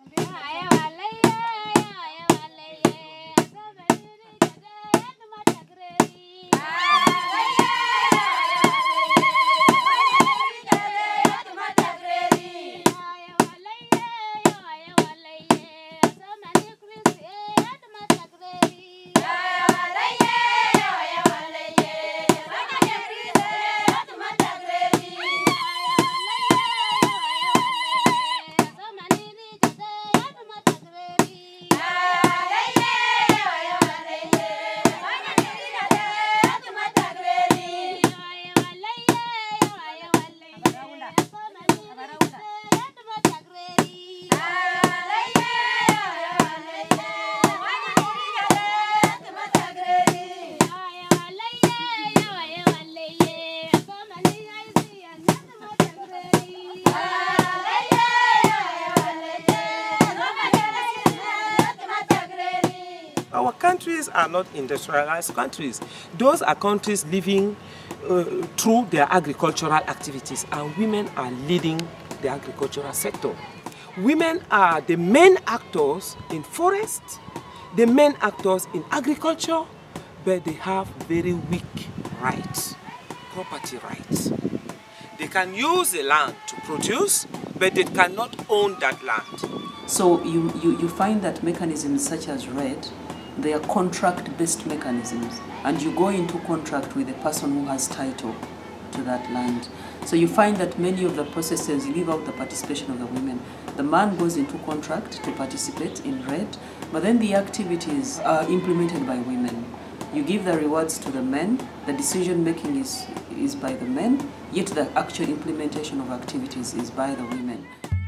Our countries are not industrialized countries. Those are countries living through their agricultural activities, and women are leading the agricultural sector. Women are the main actors in forest, the main actors in agriculture, but they have very weak rights, property rights. They can use the land to produce, but they cannot own that land. So you find that mechanisms such as RED, they are contract-based mechanisms, and you go into contract with the person who has title to that land. So you find that many of the processes leave out the participation of the women. The man goes into contract to participate in RED, but then the activities are implemented by women. You give the rewards to the men, the decision making is by the men, yet the actual implementation of activities is by the women.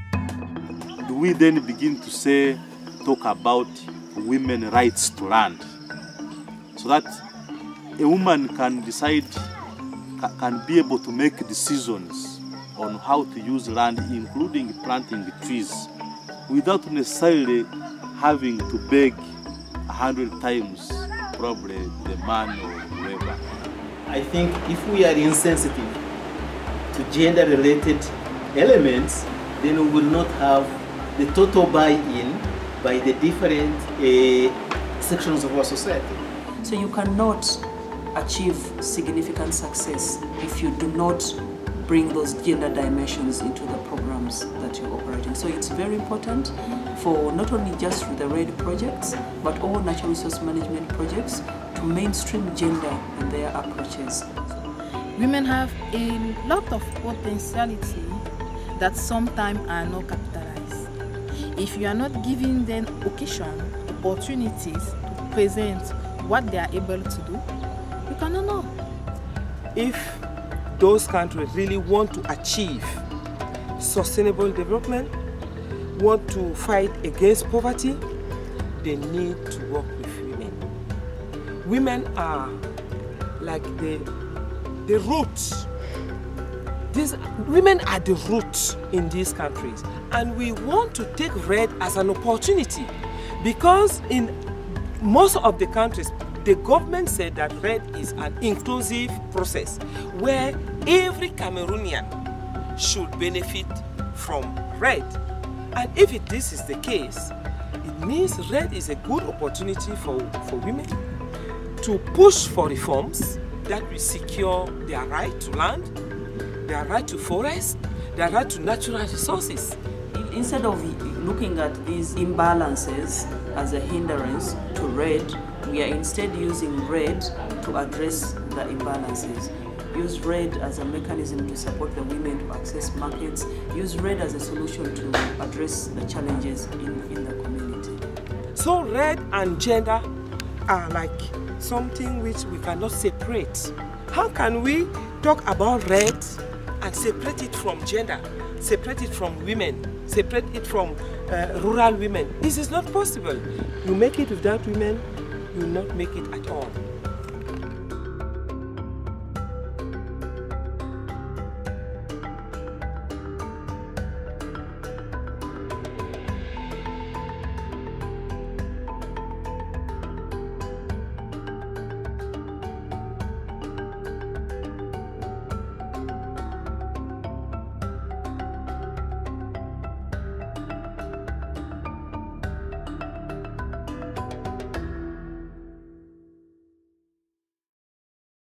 Do we then begin to talk about women's rights to land, so that a woman can decide, can be able to make decisions on how to use land, including planting trees, without necessarily having to beg 100 times probably the man or whoever. I think if we are insensitive to gender-related elements, then we will not have the total buy-in by the different sections of our society. So you cannot achieve significant success if you do not bring those gender dimensions into the programs that you're operating. So it's very important for not only just the RED projects, but all natural resource management projects to mainstream gender in their approaches. Women have a lot of potentiality that sometimes are not capitalized. If you are not giving them occasion, opportunities to present what they are able to do, you cannot know. If those countries really want to achieve sustainable development, want to fight against poverty, they need to work with women. Women are like the roots. Women are the roots in these countries, and we want to take RED as an opportunity, because in most of the countries, the government said that RED is an inclusive process where every Cameroonian should benefit from RED. And if this is the case, it means RED is a good opportunity for women to push for reforms that will secure their right to land, their right to forest, their right to natural resources. Instead of looking at these imbalances as a hindrance to RED, we are instead using RED to address the imbalances. Use RED as a mechanism to support the women to access markets. Use RED as a solution to address the challenges in the community. So RED and gender are like something which we cannot separate. How can we talk about RED and separate it from gender, separate it from women, separate it from rural women? This is not possible. You make it without women, you will not make it at all.